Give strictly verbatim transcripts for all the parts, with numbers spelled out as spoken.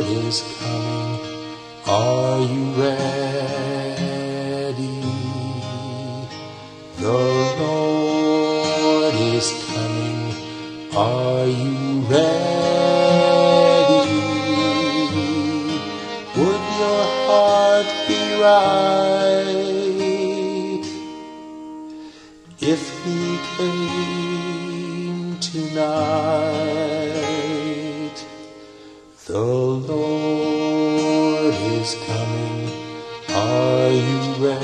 is coming. Are you ready? The Lord is coming. Are you ready? Would your heart be right if he came tonight? The Lord is coming. Are you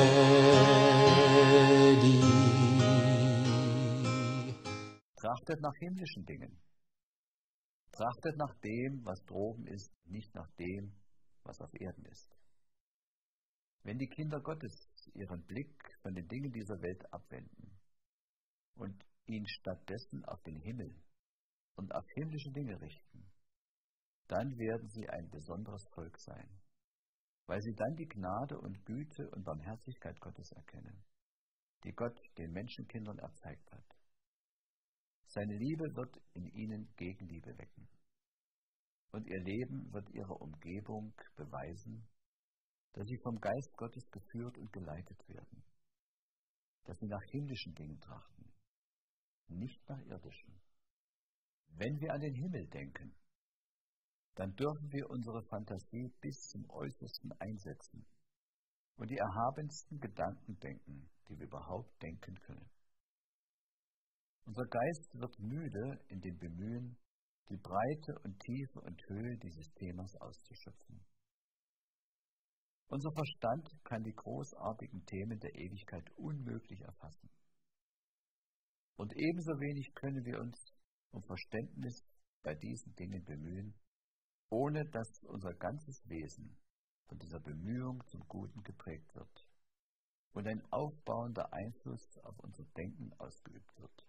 ready? Trachtet nach himmlischen Dingen. Trachtet nach dem, was droben ist, nicht nach dem, was auf Erden ist. Wenn die Kinder Gottes ihren Blick von den Dingen dieser Welt abwenden und ihn stattdessen auf den Himmel und auf himmlische Dinge richten, dann werden sie ein besonderes Volk sein, weil sie dann die Gnade und Güte und Barmherzigkeit Gottes erkennen, die Gott den Menschenkindern erzeigt hat. Seine Liebe wird in ihnen Gegenliebe wecken. Und ihr Leben wird ihrer Umgebung beweisen, dass sie vom Geist Gottes geführt und geleitet werden, dass sie nach himmlischen Dingen trachten, nicht nach irdischen. Wenn wir an den Himmel denken, dann dürfen wir unsere Fantasie bis zum Äußersten einsetzen und die erhabensten Gedanken denken, die wir überhaupt denken können. Unser Geist wird müde in dem Bemühen, die Breite und Tiefe und Höhe dieses Themas auszuschöpfen. Unser Verstand kann die großartigen Themen der Ewigkeit unmöglich erfassen. Und ebenso wenig können wir uns um Verständnis bei diesen Dingen bemühen, ohne dass unser ganzes Wesen von dieser Bemühung zum Guten geprägt wird und ein aufbauender Einfluss auf unser Denken ausgeübt wird.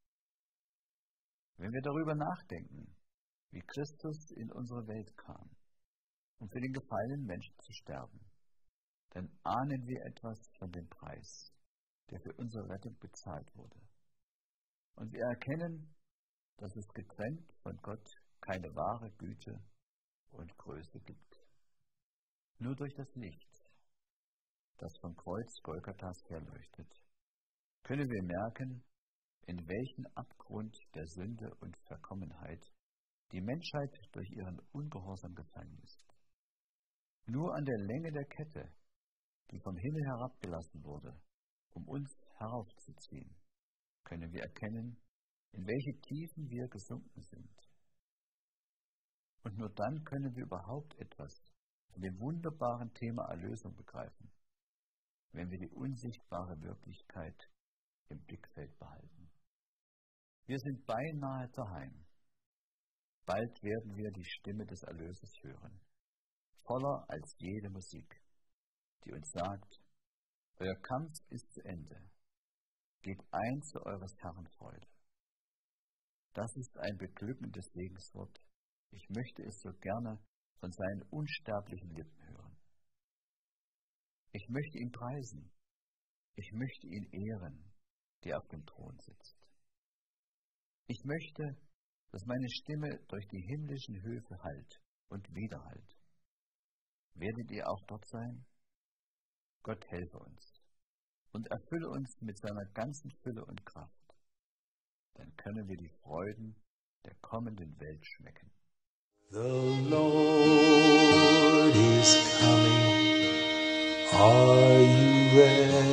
Wenn wir darüber nachdenken, wie Christus in unsere Welt kam, um für den gefallenen Menschen zu sterben, dann ahnen wir etwas von dem Preis, der für unsere Rettung bezahlt wurde. Und wir erkennen, dass es getrennt von Gott keine wahre Güte und Größe gibt. Nur durch das Licht, das vom Kreuz Golgathas herleuchtet, können wir merken, in welchen Abgrund der Sünde und Verkommenheit die Menschheit durch ihren Ungehorsam gefallen ist. Nur an der Länge der Kette, die vom Himmel herabgelassen wurde, um uns heraufzuziehen, können wir erkennen, in welche Tiefen wir gesunken sind. Und nur dann können wir überhaupt etwas von dem wunderbaren Thema Erlösung begreifen, wenn wir die unsichtbare Wirklichkeit im Blickfeld behalten. Wir sind beinahe daheim. Bald werden wir die Stimme des Erlösers hören, voller als jede Musik, die uns sagt, euer Kampf ist zu Ende, geht ein zu eures Herrn Freude. Das ist ein beglückendes Segenswort. Ich möchte es so gerne von seinen unsterblichen Lippen hören. Ich möchte ihn preisen. Ich möchte ihn ehren, der auf dem Thron sitzt. Ich möchte, dass meine Stimme durch die himmlischen Höfe hallt und widerhallt. Werdet ihr auch dort sein? Gott helfe uns und erfülle uns mit seiner ganzen Fülle und Kraft. Dann können wir die Freuden der kommenden Welt schmecken. The Lord is coming. Are you ready?